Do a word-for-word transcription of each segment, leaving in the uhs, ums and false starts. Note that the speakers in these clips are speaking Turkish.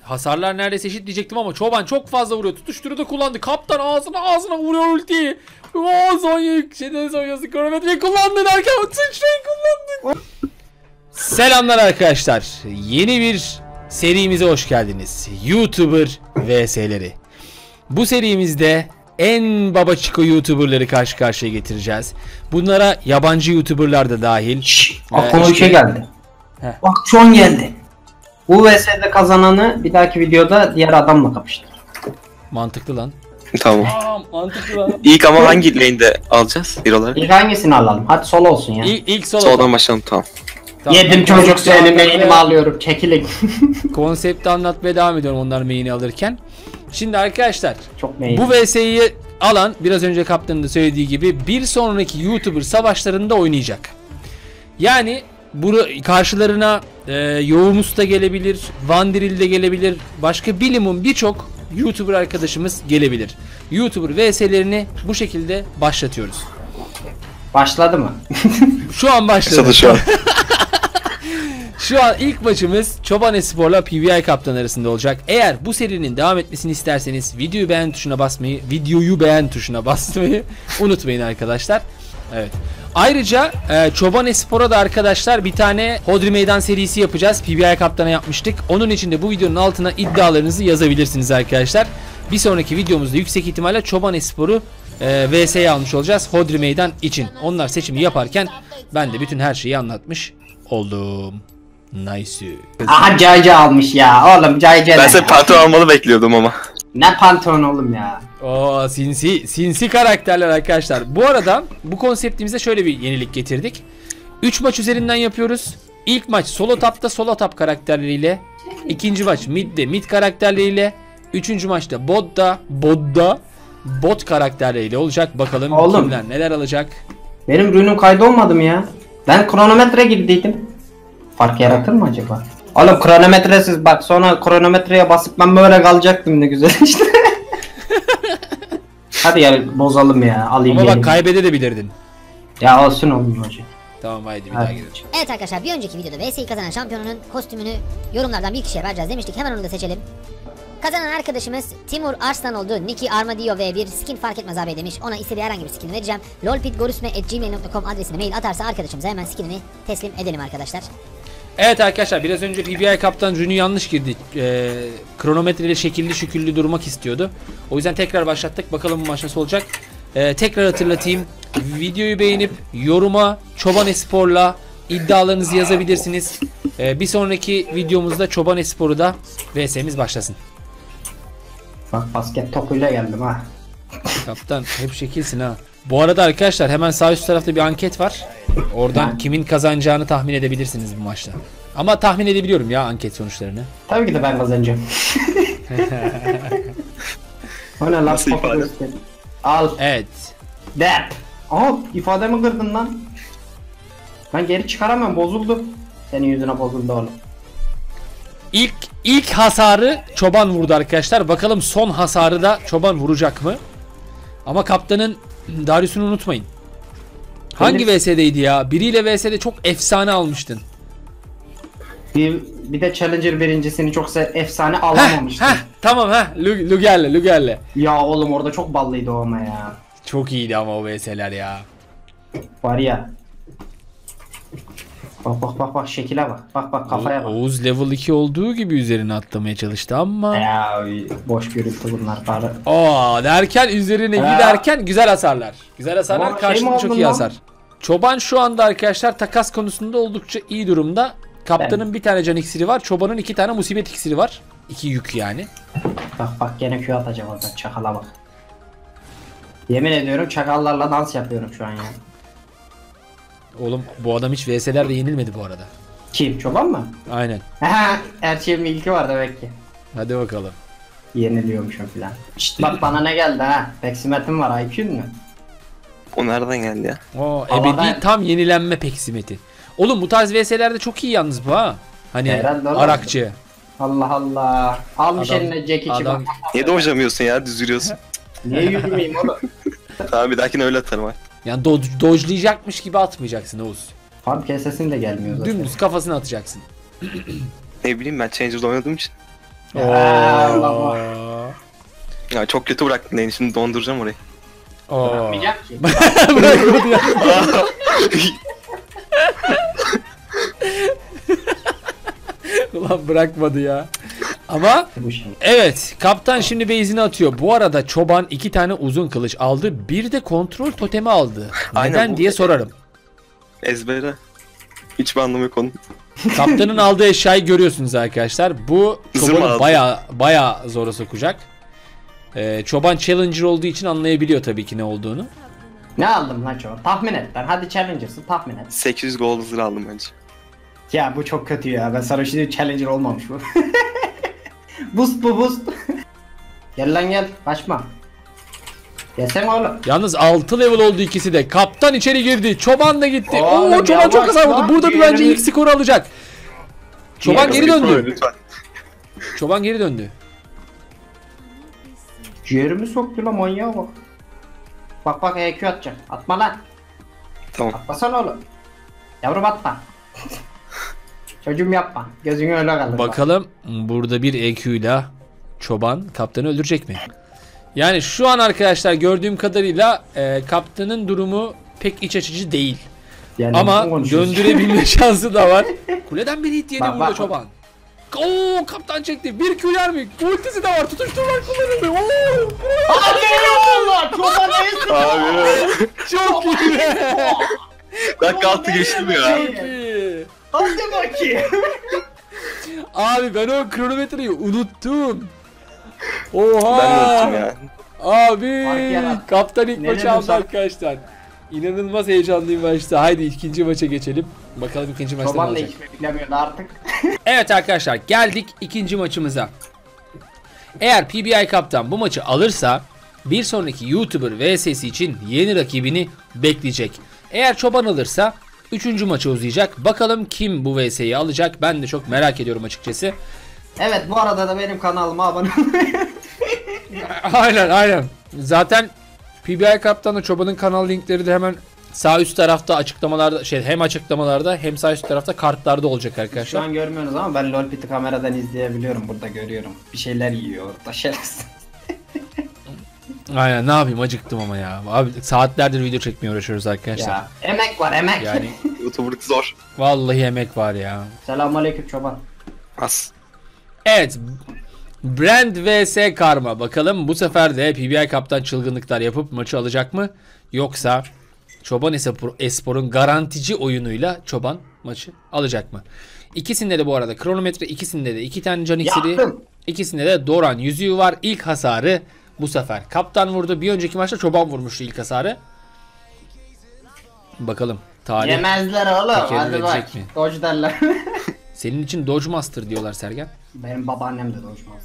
hasarlar neredeyse eşit diyecektim ama Çoban çok fazla vuruyor. Tutuşturu da kullandı. Kaptan ağzına ağzına vuruyor ultiyi. Ooo Zonya'yı şeyden Zonya'sı kronometreyi kullandı derken sıçrayı kullandı. Selamlar arkadaşlar. Yeni bir serimize hoş geldiniz. YouTuber vs'leri. Bu serimizde en baba çiko YouTuber'ları karşı karşıya getireceğiz. Bunlara yabancı YouTuber'lar da dahil. Şşş, aklıma ee, bir şey geldi. Heh. Bak şu an geldi. Bu vs'de kazananı bir dahaki videoda diğer adamla kapıştır. Mantıklı lan. Tamam. Aa, mantıklı lan. İlk ama hangi lane'de alacağız bir olarak? İlk hangisini alalım? Hadi solo olsun ya. İlk, ilk solo. Soldan başlayalım, tamam. Tamam. Yedim tamam. çocuk seni main'imi alıyorum. Çekilin. Konsepti anlatmaya devam ediyorum onlar main'i alırken. Şimdi arkadaşlar çok main. Bu vs'yi alan biraz önce kaptanın da söylediği gibi bir sonraki YouTuber savaşlarında oynayacak. Yani bu karşılarına e, Yoğumus da gelebilir, Vandiril de gelebilir, başka bilimum birçok YouTuber arkadaşımız gelebilir. YouTuber vs'lerini bu şekilde başlatıyoruz. Başladı mı? Şu an başladı. Şu an. Şu an ilk maçımız Çoban Espor'la P V I Kaptan arasında olacak. Eğer bu serinin devam etmesini isterseniz videoyu beğen tuşuna basmayı, videoyu beğen tuşuna basmayı unutmayın arkadaşlar. Evet. Ayrıca e, Çoban Espor'a da arkadaşlar bir tane Hodri Meydan serisi yapacağız. P V I Kaptan'a yapmıştık. Onun için de bu videonun altına iddialarınızı yazabilirsiniz arkadaşlar. Bir sonraki videomuzda yüksek ihtimalle Çoban Espor'u e, vs'ye almış olacağız Hodri Meydan için. Onlar seçimi yaparken ben de bütün her şeyi anlatmış oldum. Nice. Aha Cayca almış ya oğlum, Cayca. Ben size pantolon almalı bekliyordum ama. Ne pantolon oğlum ya. Oo sinsi sinsi karakterler arkadaşlar. Bu arada bu konseptimize şöyle bir yenilik getirdik. üç maç üzerinden yapıyoruz. İlk maç solo tapta solo tap karakterleriyle. İkinci maç midde mid karakterleriyle. Üçüncü maçta botta bodda bot karakterleriyle olacak. Bakalım oğlum, kimler neler alacak. Benim rünüm kaydı olmadı mı ya? Ben kronometre girdiydim. Fark yaratır mı acaba? Oğlum kronometresiz bak, sonra kronometreye basıp ben böyle kalacaktım, ne güzel işte. Hadi ya bozalım ya, alayım. Ama bak kaybedebilirdin. Ya olsun oğlum hocam. Tamam haydi bir Hadi. daha gidelim. Evet arkadaşlar, bir önceki videoda V S'yi kazanan şampiyonunun kostümünü yorumlardan bir kişiye vereceğiz demiştik. Hemen onu da seçelim. Kazanan arkadaşımız Timur Arslan oldu. Niki Armadillo ve bir skin fark etmez abi demiş. Ona istediği herhangi bir skin vereceğim. lolpitgorusme at gmail nokta com adresine mail atarsa arkadaşımıza hemen skinini teslim edelim arkadaşlar. Evet arkadaşlar, biraz önce P V I Kaptan rünü yanlış girdi. Ee, kronometreyle şekilli şüküllü durmak istiyordu. O yüzden tekrar başlattık. Bakalım bu maç nasıl olacak. Ee, tekrar hatırlatayım. Videoyu beğenip yoruma Çoban Espor'la iddialarınızı yazabilirsiniz. Ee, bir sonraki videomuzda Çoban Espor'u da V S'miz başlasın. Bak basket topuyla geldim ha. Kaptan hep şekilsin ha. Bu arada arkadaşlar hemen sağ üst tarafta bir anket var. Oradan kimin kazanacağını tahmin edebilirsiniz bu maçta. Ama tahmin edebiliyorum ya anket sonuçlarını. Tabii ki de ben kazanacağım. O ne lan? Al. Evet. Dep. Aa, ifademi kırdın lan. Ben geri çıkaramam, bozuldu. Senin yüzüne bozuldu oğlum. İlk ilk hasarı Çoban vurdu arkadaşlar. Bakalım son hasarı da Çoban vuracak mı? Ama kaptanın Darius'unu unutmayın. Hangi V S'deydi ya? Biriyle V S'de çok efsane almıştın. Bir, bir de Challenger birincisini çok efsane alamamıştın. Heh, heh, tamam ha. Luger'le Luger'le. Ya oğlum orada çok ballıydı o ama ya. Çok iyiydi ama o V S'ler ya. Var ya. Bak bak bak bak şekile bak. Bak bak kafaya bak. Oğuz level iki olduğu gibi üzerine atlamaya çalıştı ama. Ya boş gürültü bunlar bari. Aa derken üzerine ya. Giderken güzel hasarlar. Güzel hasarlar, şey karşılıklı çok iyi lan? Hasar. Çoban şu anda arkadaşlar takas konusunda oldukça iyi durumda. Kaptanın ben. bir tane can iksiri var. Çobanın iki tane musibet iksiri var. İki yük yani. Bak bak gene Q atacak orada, çakala bak. Yemin ediyorum çakallarla dans yapıyorum şu an ya. Oğlum bu adam hiç V S'lerde yenilmedi bu arada. Kim? Çoban mı? Aynen. Her şeyin ilki var demek ki. Hadi bakalım. Yeniliyormuşum filan. Bak bana ne geldi ha? Peksimetim var, I Q'un mu? O nereden geldi ya? O ebedi ben... tam yenilenme peksimeti. Oğlum bu tarz V S'lerde çok iyi yalnız bu ha. Hani Arakçı. Allah Allah. Almış adam, eline Jack içi bak. Niye dojlamıyorsun ya, düz yürüyorsun? Niye yürümeyeyim oğlum? Tamam, bir dahakine öyle atarım ha. Yani do dojlayacakmış gibi atmayacaksın Oğuz. Farm kesesin de gelmiyor zaten. Dümdüz kafasına atacaksın. Ne bileyim, ben Changer'da oynadığım için. Allah Allah. Ya çok kötü bıraktın lane'i, şimdi donduracağım orayı. Oo. Bırakmayacak ki. Bırakmadı ya. Ulan bırakmadı ya. Ama Bu şey. evet, kaptan şimdi base'ini atıyor. Bu arada çoban iki tane uzun kılıç aldı. Bir de kontrol totemi aldı. Aynen, Neden bu- diye sorarım. Ezbere. Hiçbir anlamı yok onun. Kaptanın aldığı eşyayı görüyorsunuz arkadaşlar. Bu Zırh çobanı aldı. baya baya zora sokacak. Ee, çoban challenger olduğu için anlayabiliyor tabii ki ne olduğunu. Ne aldım lan çoğu? Tahmin et lan. Hadi challenger'sın tahmin et. sekiz yüz gold zırh aldım bence. Ya bu çok kötü ya. Ben sana şimdi challenger olmamış bu. Boost bu boost. Gel lan gel. Kaçma. Gelsene oğlum. Yalnız altı level oldu ikisi de. Kaptan içeri girdi. Çoban da gitti. Oğlum, Oo, çoban çok yavaş hasar vurdu. lan. Burada bir bence Diğerini- ilk skoru alacak. Çoban geri Lütfen, döndü. Lütfen. Çoban geri döndü. Ciğerimi soktu lan manyağa bak. Bak bak E Q atacak. Atma lan. Tamam. Atmasana oğlum. Yavrum atma. Çocuğum yapma. Gözün öyle kalır. bak. Bakalım burada bir E Q ile çoban kaptanı öldürecek mi? Yani şu an arkadaşlar gördüğüm kadarıyla e, kaptanın durumu pek iç açıcı değil. Yani ne Ama konuşuyorsun? döndürebilme şansı da var. Kuleden bir hit yedi Bak, burada bak, bak. çoban. Oo, kaptan çekti. Bir Q yer mi? Ultisi de var. Tutuşturlar kullanıldı. Oo. Hadi eyvallah. Çoban neyse. Abi. Çok iyi be. Dakika altı geçtim ya. Çok iyi. Hadi bakayım. Abi ben o kronometreyi unuttum. Oha. Ben de unuttum ya. Abi Fark yarattı. kaptan ilk Ne maçı dedim aldı sana? arkadaşlar. İnanılmaz heyecanlıyım maçta. Haydi ikinci maça geçelim. Bakalım ikinci maçta ne Çoban da olacak. hiç bilemiyordu artık. Evet arkadaşlar geldik ikinci maçımıza. Eğer P B I kaptan bu maçı alırsa bir sonraki YouTuber V S'si için yeni rakibini bekleyecek. Eğer çoban alırsa üçüncü maça uzayacak. Bakalım kim bu V S'yi alacak, ben de çok merak ediyorum açıkçası. Evet bu arada da benim kanalıma abone olmayı. Aynen aynen. Zaten P B I kaptanla çobanın kanal linkleri de hemen sağ üst tarafta açıklamalarda, şey hem açıklamalarda hem sağ üst tarafta kartlarda olacak Şu arkadaşlar. an görmüyorsunuz ama ben LoLpit'i kameradan izleyebiliyorum. Burada görüyorum. Bir şeyler yiyor orada şerefsiz. Aynen, ne yapayım, acıktım ama ya. Abi saatlerdir video çekmeye uğraşıyoruz arkadaşlar. Ya emek var emek. Yani YouTuber'lık zor. vallahi emek var ya. Selamünaleyküm çoban. Az. Evet. Brand vs Karma. Bakalım bu sefer de P B I kaptan çılgınlıklar yapıp maçı alacak mı? Yoksa Çoban Espor'un garantici oyunuyla Çoban maçı alacak mı? İkisinde de bu arada kronometre, ikisinde de iki tane can iksiri, Yaptım. ikisinde de Doran yüzüğü var. İlk hasarı bu sefer kaptan vurdu. Bir önceki maçta Çoban vurmuştu ilk hasarı. Bakalım tarih. Yemezler oğlum. Tekerrür Hadi bak. edecek mi? Dodge derler. Senin için Dodge Master diyorlar Sergen. Benim babaannem de Dodge'maz.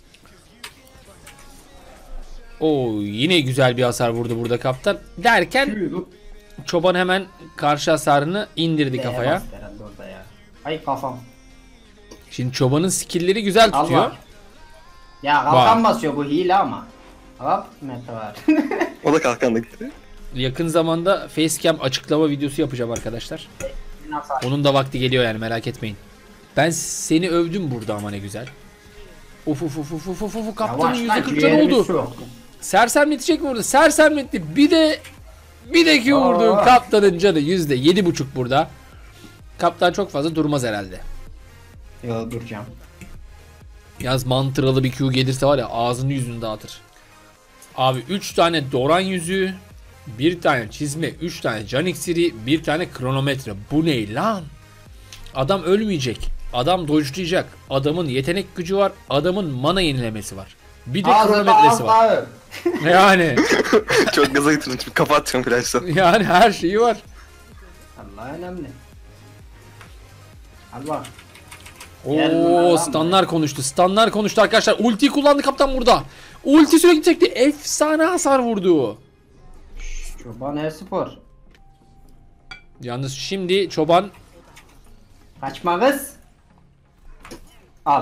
Oo, yine güzel bir hasar vurdu burada kaptan. Derken Çoban hemen karşı hasarını indirdi kafaya. Ya. Ay kafam. Şimdi Çoban'ın skill'leri güzel Al tutuyor. bak. Ya kalkan basıyor bu hile ama. Hop meta var. O da kalkanla gitti. Yakın zamanda facecam açıklama videosu yapacağım arkadaşlar. Onun da vakti geliyor yani, merak etmeyin. Ben seni övdüm burada ama ne güzel. Uf uf uf uf uf uf uf, kaptanın yüzde kırk can oldu. Sersemletecek mi burada? Sersemletti. Bir de bir de ki vurdu. Aa. Kaptanın canı yüzde yedi buçuk burada. Kaptan çok fazla durmaz herhalde. Yo duracağım. Yalnız mantıralı bir Q gelirse var ya, ağzını yüzünü dağıtır. Abi üç tane Doran yüzüğü, bir tane çizme, üç tane can iksiri, bir tane kronometre. Bu ne lan? Adam ölmeyecek. Adam dojlayacak. Adamın yetenek gücü var. Adamın mana yenilemesi var. Bir de kronometresi var. Yani Çok gaza getirdim. Şimdi kafa atacağım flash'tan. yani her şeyi var. Allah önemli. Hadi bak. Gel Oo, lan. stanlar konuştu. Stanlar konuştu arkadaşlar. Ultiyi kullandı kaptan burada. Ulti sürekli çekti. Efsane hasar vurdu. Çoban e-spor. Yalnız şimdi Çoban Kaçma kız. Al.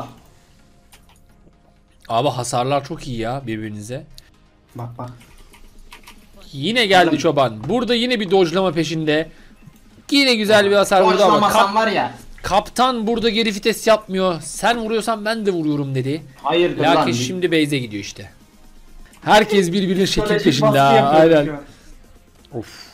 abi hasarlar çok iyi ya birbirinize. Bak bak. Yine geldi Oğlum. Çoban. Burada yine bir dojlama peşinde. Yine güzel bir hasar vurdu ama Dodge'lamasam kap, var ya. Kaptan burada geri vites yapmıyor. Sen vuruyorsan ben de vuruyorum dedi. Hayırdır lan? Lakin şimdi base'e gidiyor işte. Herkes birbirinin şekil Psikolojik peşinde. baskı ha, yapıyoruz Aynen. şu an. Of.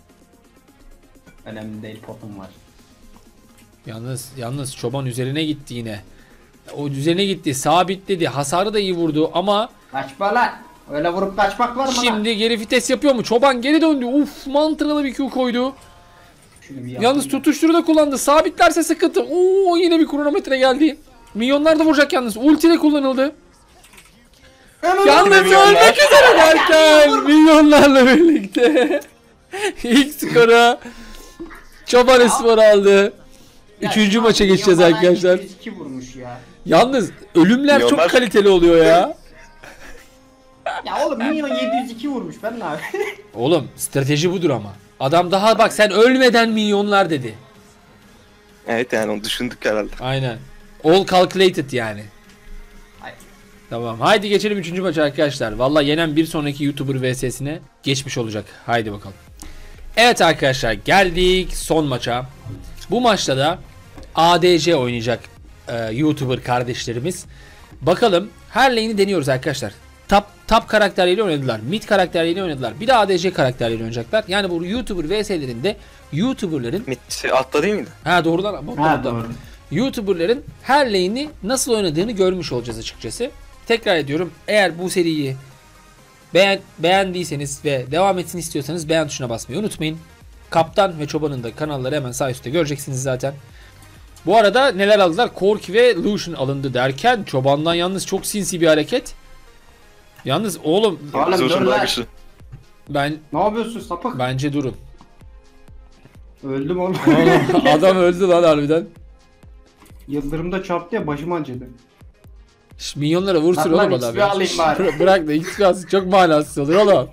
Önemli değil, potum var. Yalnız yalnız çoban üzerine gitti yine. O üzerine gitti. Sabitledi. Hasarı da iyi vurdu ama Kaçma lan. Öyle vurup kaçmak var mı lan? şimdi geri vites yapıyor mu? Çoban geri döndü. Uf, mantıralı bir Q koydu. Şunu bir Yalnız yapayım. tutuşturu da kullandı. Sabitlerse sıkıntı. Oo, yine bir kronometre geldi. Milyonlar da vuracak yalnız. Ulti de kullanıldı. Yalnız ölmek üzere derken milyonlarla birlikte ilk skoru Çoban Espor aldı. Ya Üçüncü şu an maça geçeceğiz milyonlar arkadaşlar. yüz iki vurmuş ya. Yalnız ölümler Milyonlar- çok kaliteli oluyor ya. Ya oğlum milyon yedi yüz iki vurmuş, ben ne yapayım? Oğlum strateji budur ama. Adam daha bak sen ölmeden milyonlar dedi. Evet yani onu düşündük herhalde. Aynen. All calculated yani. Hayır. Tamam. Haydi geçelim üçüncü maça arkadaşlar. Vallahi yenen bir sonraki YouTuber vs'sine geçmiş olacak. Haydi bakalım. Evet arkadaşlar, geldik son maça. Bu maçta da A D C oynayacak e, YouTuber kardeşlerimiz. Bakalım, her lane'i deniyoruz arkadaşlar. Top, top karakterleriyle oynadılar. Mid karakterleriyle oynadılar. Bir de A D C karakterleriyle oynayacaklar. Yani bu YouTuber vs'lerinde YouTuber'ların... Mid şey, altta değil miydi? Ha doğru lan. Ha doğru. YouTuber'ların her lane'i nasıl oynadığını görmüş olacağız açıkçası. Tekrar ediyorum, eğer bu seriyi beğen beğendiyseniz ve devam etsin istiyorsanız beğen tuşuna basmayı unutmayın. Kaptan ve Çoban'ın da kanalları hemen sağ üstte göreceksiniz zaten. Bu arada neler aldılar? Corki ve Lucian alındı derken Çoban'dan yalnız çok sinsi bir hareket. Yalnız oğlum Oğlum dur Zor lan. bakışı. ben Ne yapıyorsun sapık? bence durun. Öldüm oğlum. Oğlum, adam öldü lan harbiden. Yıldırımda çarptı ya, başım acıdı. Şş, milyonlara vursun Lan oğlum lan, adam. X P ya. alayım Şş, bari. bıra- Bırak da X P alsın, çok manasız oluyor oğlum.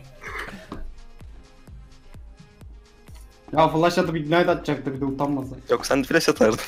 Ya flash atıp ignite atacaktı bir de utanmasa. Yok sen de flash atardın.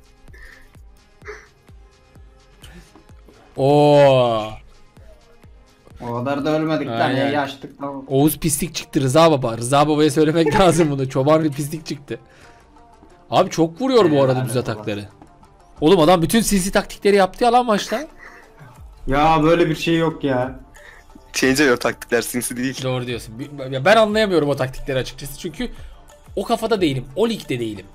Oo. O kadar da ölmedik lan, Aynen. iyi açtık tamam. Oğuz pislik çıktı Rıza Baba. Rıza Baba'ya söylemek lazım bunu. Çoban bir pislik çıktı. Abi çok vuruyor bu Evet, arada aynen düz baba. atakları. Oğlum adam bütün sinsi taktikleri yaptı ya lan maçta. Ya böyle bir şey yok ya. Change yok, taktikler sinsi değil. Doğru diyorsun. Bir- ya Ben anlayamıyorum o taktikleri açıkçası. Çünkü o kafada değilim. O ligde değilim.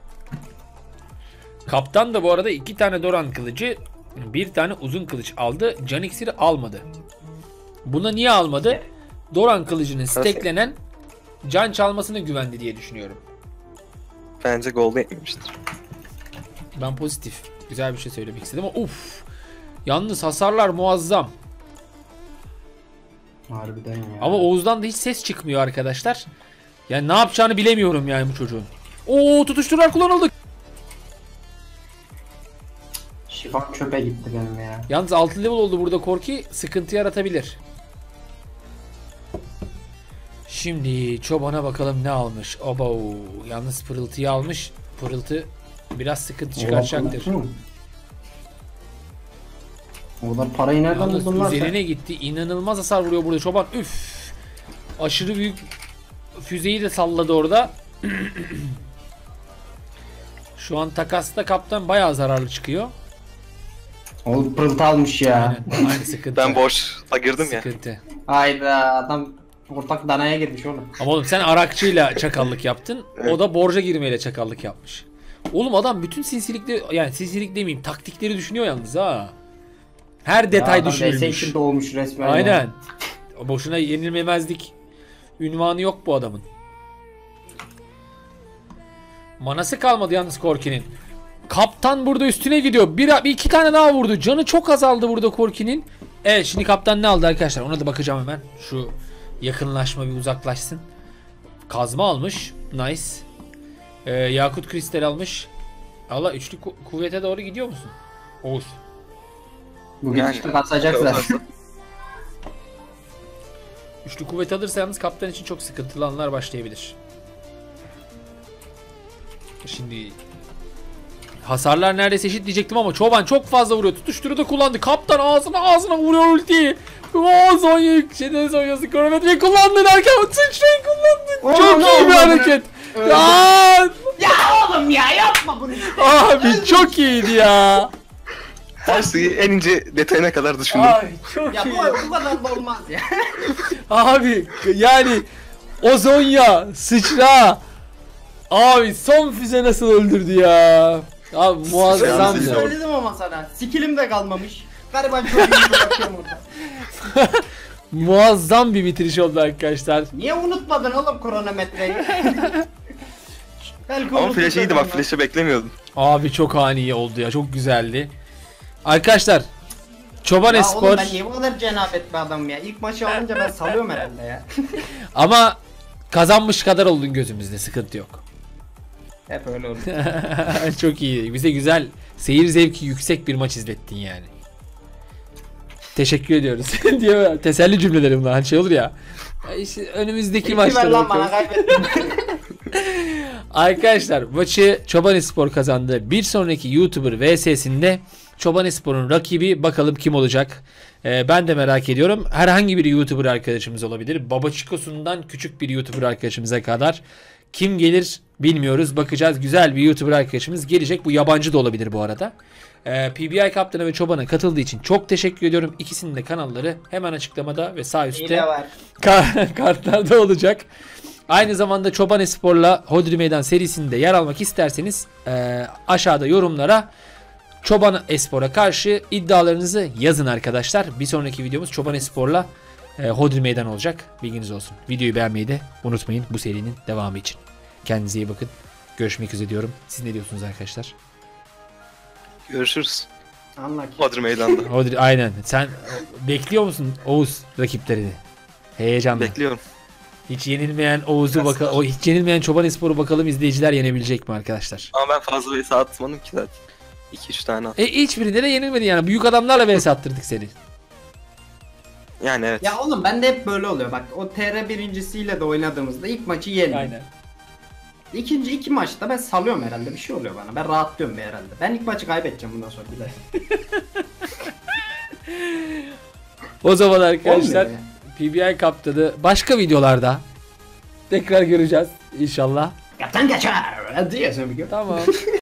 Kaptan da bu arada iki tane Doran kılıcı, bir tane uzun kılıç aldı. Can iksiri almadı. Buna niye almadı? Doran kılıcının stacklenen can çalmasına güvendi diye düşünüyorum. Bence golden etmemiştir. Ben pozitif. Güzel bir şey söylemek istedim ama uff. Yalnız hasarlar muazzam. Harbiden ya. Ama Oğuz'dan da hiç ses çıkmıyor arkadaşlar. Yani ne yapacağını bilemiyorum yani bu çocuğun. Oo, tutuşturular kullanıldı. Şifam çöpe gitti benim ya. Yalnız altı level oldu burada Korki. Sıkıntı yaratabilir. Şimdi Çoban'a bakalım ne almış. Oba, yalnız pırıltıyı almış. Pırıltı biraz sıkıntı çıkaracaktır. O kadar parayı nereden Yalnız buldun lan sen? üzerine gitti. İnanılmaz hasar vuruyor burada Çoban. Üf. Aşırı büyük füzeyi de salladı orada. Şu an takasta kaptan bayağı zararlı çıkıyor. Oğlum pırıltı almış ya. Aynen. Aynı sıkıntı. Ben boşta girdim ya. Sıkıntı. Hayda, adam ortak danaya girmiş oğlum. Ama oğlum sen Arakçı'yla çakallık yaptın. O da borca girmeyle çakallık yapmış. Oğlum adam bütün sinsilikleri, yani sinsilik demeyeyim, taktikleri düşünüyor yalnız ha. Her detay Ya adam düşünülmüş. V S için doğmuş resmen ya. Aynen. Boşuna yenilmemezlik ünvanı yok bu adamın. Manası kalmadı yalnız Korki'nin. Kaptan burada üstüne gidiyor. Bir, bir iki tane daha vurdu. Canı çok azaldı burada Korki'nin. Evet, şimdi kaptan ne aldı arkadaşlar? Ona da bakacağım hemen. Şu yakınlaşma bir uzaklaşsın. Kazma almış. Nice. Ee, Yakut kristal almış. Allah, üçlü ku- kuvvete doğru gidiyor musun? Oğuz. Bu Yani. gidişte basacak zaten. Üçlü kuvvet alırsa yalnız kaptan için çok sıkıntılı anlar başlayabilir. Şimdi hasarlar neredeyse eşit diyecektim ama Çoban çok fazla vuruyor. Tutuşturu da kullandı. Kaptan ağzına ağzına vuruyor ultiyi. Ooo, Zonya şeyden Zonya'sı kronometreyi kullandı derken sıçrayı kullandı. Oo, Çok ne iyi bir oldu? hareket. Lan! Ya oğlum ya yapma bunu. Abi çok iyiydi ya. Her şeyi en ince detayına kadar düşündüm. Abi çok Ya iyi. bu, bu kadar da olmaz ya. Abi yani Ozonya, sıçra. Abi son füze nasıl öldürdü ya. Abi muazzam Sıçra ya. Söyledim ama sana. Sikilim de kalmamış. Gariban çok iyi bakıyorum orada. Muazzam bir bitiriş oldu arkadaşlar. Niye unutmadın oğlum kronometreyi? Belki Ama flash iyiydi bak, unutursun flash'ı beklemiyordum. Abi çok ani oldu ya, çok güzeldi. Arkadaşlar Çoban ya oğlum Espor ben niye bu kadar cenabet bir adamım ya? İlk maçı alınca ben salıyorum herhalde ya. ama kazanmış kadar oldun gözümüzde, sıkıntı yok. Hep öyle olur. Çok iyi. Bize güzel, seyir zevki yüksek bir maç izlettin yani. Teşekkür ediyoruz diyor. Teselli cümlelerim lan, şey olur ya. Ya işte önümüzdeki İki ver maçlara lan bana, bakıyoruz. kaybettim. Arkadaşlar maçı Çobanespor kazandı. Bir sonraki YouTuber V S'sinde Çobanespor'un rakibi bakalım kim olacak? Ee, ben de merak ediyorum. Herhangi bir YouTuber arkadaşımız olabilir. Baba Chico'sundan küçük bir YouTuber arkadaşımıza kadar kim gelir bilmiyoruz. Bakacağız. Güzel bir YouTuber arkadaşımız gelecek. Bu yabancı da olabilir bu arada. Ee, P B I Kaptan'a ve Çoban'a katıldığı için çok teşekkür ediyorum. İkisinin de kanalları hemen açıklamada ve sağ üstte Hile var. Ka- kartlarda olacak. Aynı zamanda Çobanespor'la Hodri Meydan serisinde yer almak isterseniz e, aşağıda yorumlara Çobanespor'a karşı iddialarınızı yazın arkadaşlar. Bir sonraki videomuz Çobanespor'la e, Hodri Meydan olacak. Bilginiz olsun. Videoyu beğenmeyi de unutmayın bu serinin devamı için. Kendinize iyi bakın. Görüşmek üzere diyorum. Siz ne diyorsunuz arkadaşlar? Görüşürüz. Anla ki. Hodri meydanda. Hodri, aynen. Sen bekliyor musun Oğuz rakiplerini? Heyecanla. Bekliyorum. Hiç yenilmeyen Oğuz'u bakalım, o hiç yenilmeyen Çobanespor'u bakalım izleyiciler yenebilecek mi arkadaşlar? Ama ben fazla vs atmadım ki zaten. iki üç tane at. E hiçbirinde de yenilmedi yani. Büyük adamlarla vs attırdık seni. Yani evet. Ya oğlum bende hep böyle oluyor. Bak o T R birincisiyle de oynadığımızda ilk maçı yendim. Aynen. İkinci iki maçta ben salıyorum herhalde, bir şey oluyor bana. Ben rahatlıyorum bir herhalde. Ben ilk maçı kaybedeceğim bundan sonra bir de. O zaman arkadaşlar Olmuyor P B I Kaptan'ı başka videolarda tekrar göreceğiz inşallah. Kaptan kaçar diyorsun bir gün. Tamam.